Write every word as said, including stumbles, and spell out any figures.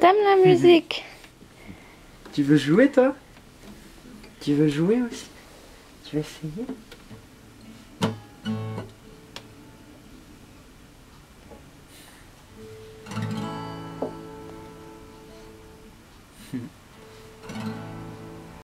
T'aimes la musique? Tu veux jouer toi? Tu veux jouer aussi? Tu veux essayer?